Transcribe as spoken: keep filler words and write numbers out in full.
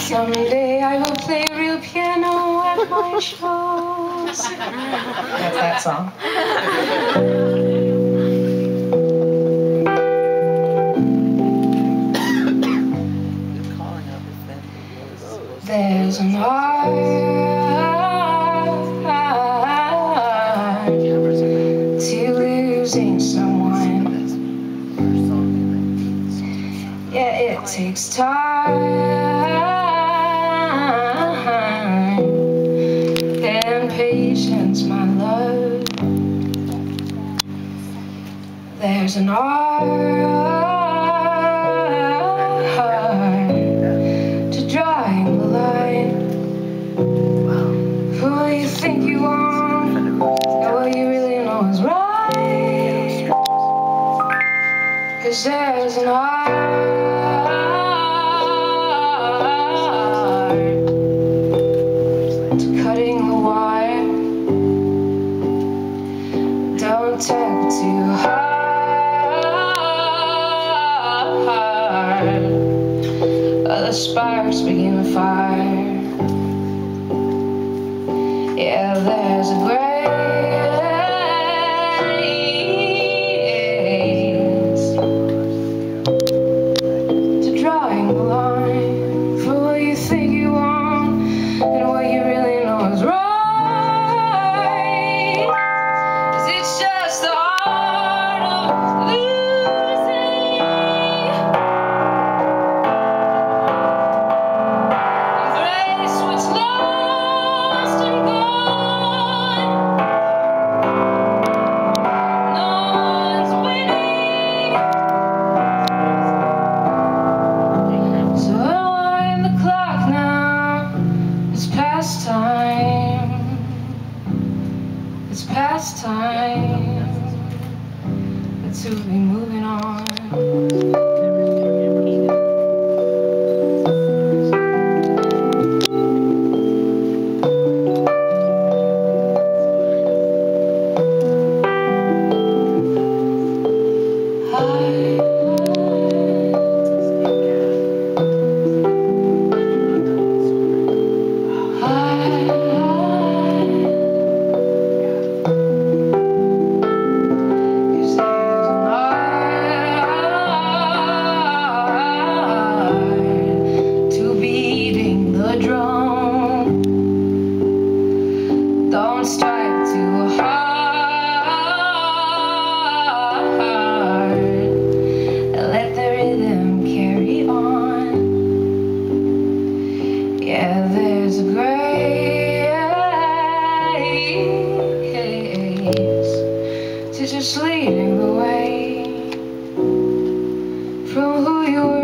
Someday I will play real piano at my shows. That's that song. There's an art to losing someone. Yeah, it takes time and patience, my love. There's an art to drawing the line. Who you think you are and what you really know is right. 'Cause there's an art to cutting the wire. Don't take too hard, or the sparks begin to fire. Yeah, there's a grace to drawing the line for what you think you want and what you really know is right. 'Cause it's just the art of losing. Embrace what's lost and gone. No one's winning. So unwind the clock now. It's past time. It's past time to be moving on. Don't strike too hard, let the rhythm carry on. Yeah, there's a grace to just leading the way from who you were.